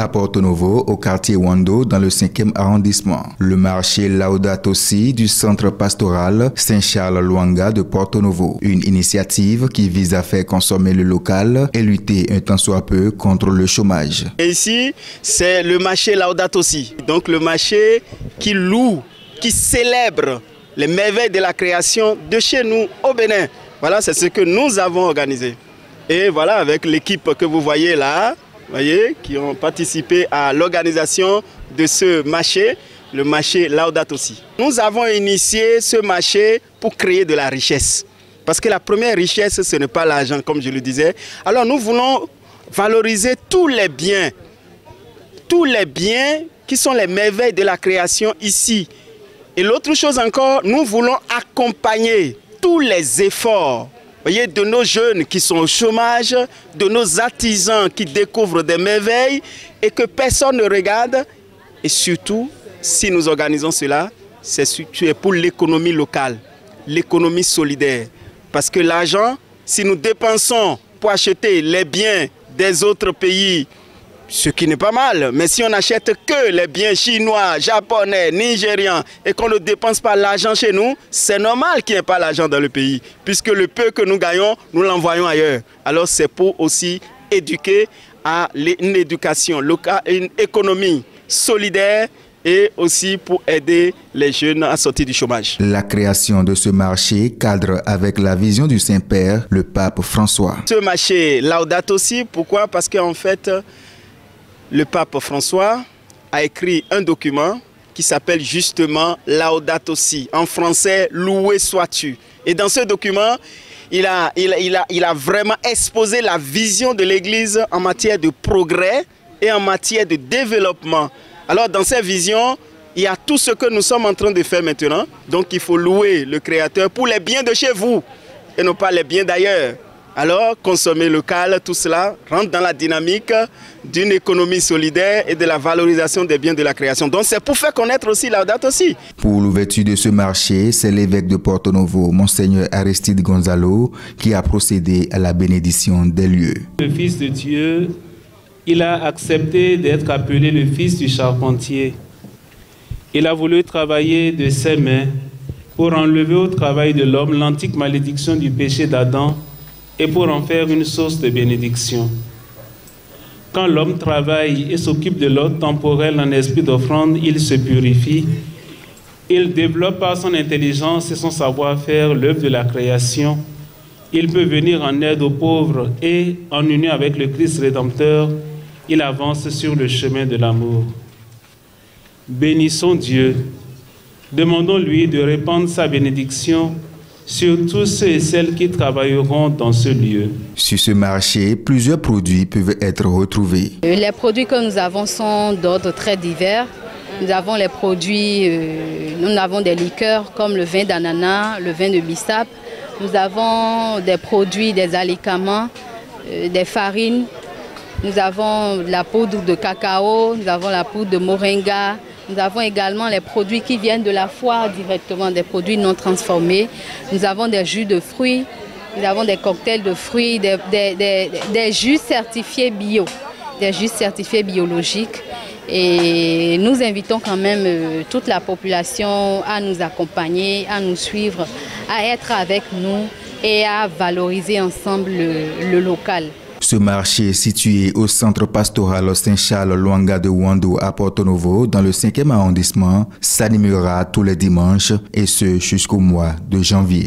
Porto Novo, au quartier Wando, dans le 5e arrondissement. Le marché Laudato Si du centre pastoral Saint-Charles-Luanga de Porto Novo. Une initiative qui vise à faire consommer le local et lutter un tant soit peu contre le chômage. Et ici, c'est le marché Laudato Si. Donc le marché qui loue, qui célèbre les merveilles de la création de chez nous au Bénin. Voilà, c'est ce que nous avons organisé. Et voilà, avec l'équipe que vous voyez là, qui ont participé à l'organisation de ce marché, le marché Laudato Si. Nous avons initié ce marché pour créer de la richesse. Parce que la première richesse, ce n'est pas l'argent, comme je le disais. Alors nous voulons valoriser tous les biens qui sont les merveilles de la création ici. Et l'autre chose encore, nous voulons accompagner tous les efforts de nos jeunes qui sont au chômage, de nos artisans qui découvrent des merveilles et que personne ne regarde. Et surtout, si nous organisons cela, c'est pour l'économie locale, l'économie solidaire. Parce que l'argent, si nous dépensons pour acheter les biens des autres pays, ce qui n'est pas mal, mais si on n'achète que les biens chinois, japonais, nigérians et qu'on ne dépense pas l'argent chez nous, c'est normal qu'il n'y ait pas l'argent dans le pays, puisque le peu que nous gagnons, nous l'envoyons ailleurs. Alors c'est pour aussi éduquer à une éducation locale, une économie solidaire et aussi pour aider les jeunes à sortir du chômage. La création de ce marché cadre avec la vision du Saint-Père, le pape François. Ce marché Laudato Si, pourquoi? Parce qu'en fait, le pape François a écrit un document qui s'appelle justement Laudato Si, en français, loué sois-tu. Et dans ce document, il a vraiment exposé la vision de l'Église en matière de progrès et en matière de développement. Alors dans cette vision, il y a tout ce que nous sommes en train de faire maintenant. Donc il faut louer le Créateur pour les biens de chez vous et non pas les biens d'ailleurs. Alors, consommer local, tout cela rentre dans la dynamique d'une économie solidaire et de la valorisation des biens de la création. Donc, c'est pour faire connaître aussi Laudato Si. Pour l'ouverture de ce marché, c'est l'évêque de Porto Novo, Monseigneur Aristide Gonzalo, qui a procédé à la bénédiction des lieux. Le Fils de Dieu, il a accepté d'être appelé le Fils du charpentier. Il a voulu travailler de ses mains pour enlever au travail de l'homme l'antique malédiction du péché d'Adam et pour en faire une source de bénédiction. Quand l'homme travaille et s'occupe de l'ordre temporel en esprit d'offrande, il se purifie. Il développe par son intelligence et son savoir-faire l'œuvre de la création. Il peut venir en aide aux pauvres et, en union avec le Christ Rédempteur, il avance sur le chemin de l'amour. Bénissons Dieu. Demandons-lui de répandre sa bénédiction sur tous ceux et celles qui travailleront dans ce lieu. Sur ce marché, plusieurs produits peuvent être retrouvés. Les produits que nous avons sont d'ordre très divers. Nous avons les produits, nous avons des liqueurs comme le vin d'ananas, le vin de bissap. Nous avons des produits, des alicaments, des farines. Nous avons la poudre de cacao, nous avons la poudre de moringa. Nous avons également les produits qui viennent de la foire directement, des produits non transformés. Nous avons des jus de fruits, nous avons des cocktails de fruits, des jus certifiés bio, des jus certifiés biologiques. Et nous invitons quand même toute la population à nous accompagner, à nous suivre, à être avec nous et à valoriser ensemble le local. Ce marché situé au centre pastoral Saint-Charles-Luanga de Wando à Porto Novo, dans le 5e arrondissement, s'animera tous les dimanches et ce jusqu'au mois de janvier.